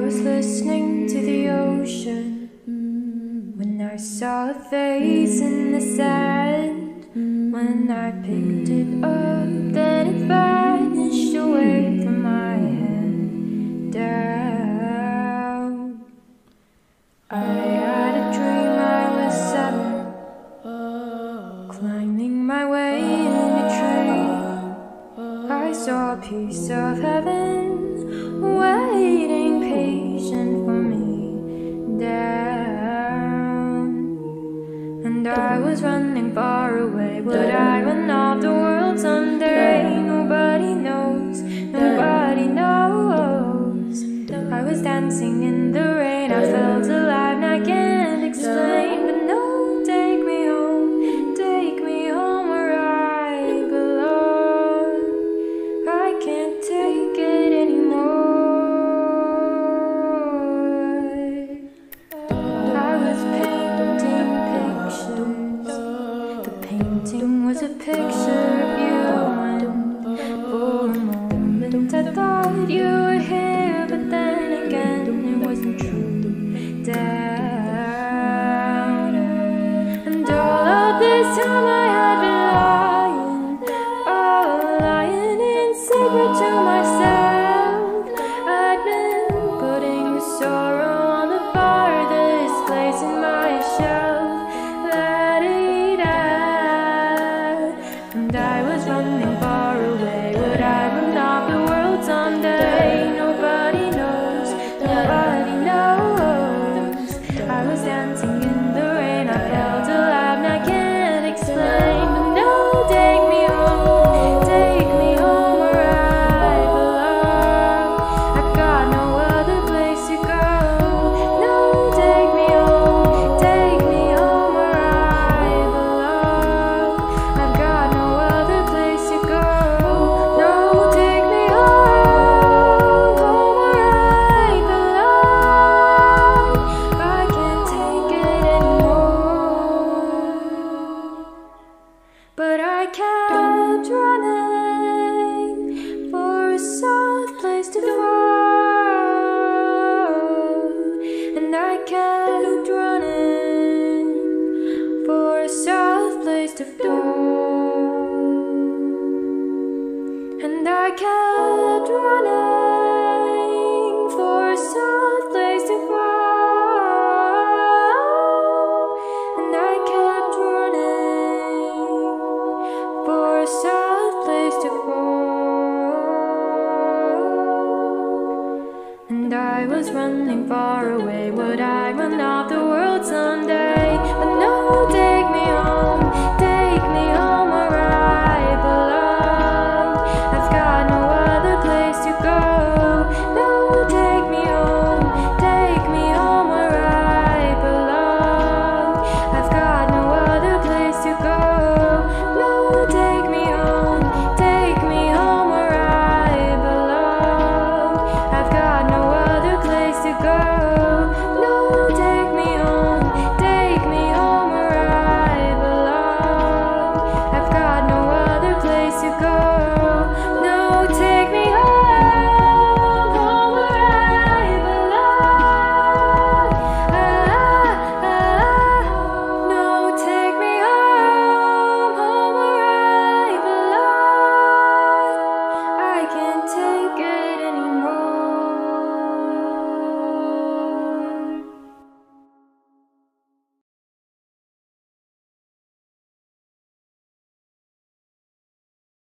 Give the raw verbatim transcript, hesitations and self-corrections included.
was listening to the ocean when I saw a face in the sand. When I picked it up, then it vanished away from my hand down. I had a dream I was seven, climbing my way in a tree. I saw a piece of heaven waiting patient for me down. And I was running far away. Would I run off the world someday? Nobody knows, nobody knows. I was dancing in the rain, I felt alive, and I can't explain. But no, take me home, take me home where I belong. I can't take it anymore. I was painting pictures. The painting was a picture of you, and for a moment I thought you were here, but then again it wasn't true. Down. And all of this time I had been lying, oh, lying in secret to myself. I'd been putting the sorrow on the farthest place in my shelf. La-dee-da. And I was running far away. Would I run off the world someday? Nobody knows, nobody knows. I was dancing in the rain, I felt alive, and I can't explain. But no, take me home, take me home where I belong. I've got no other place to go. No, take me home, take me home where I belong. I've got no other place to go. No, take me home, home where I belong. I can't take it anymore. But I kept running for a soft place to fall. And I kept running for a soft place to fall. And I kept running for a soft place to fall. And I kept running for a soft place to fall. And I was running far away. Would I run off the world someday?